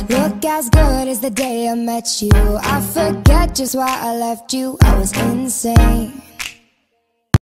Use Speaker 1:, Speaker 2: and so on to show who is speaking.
Speaker 1: Look as good as the day I met you. I forget just why I left you. I was insane.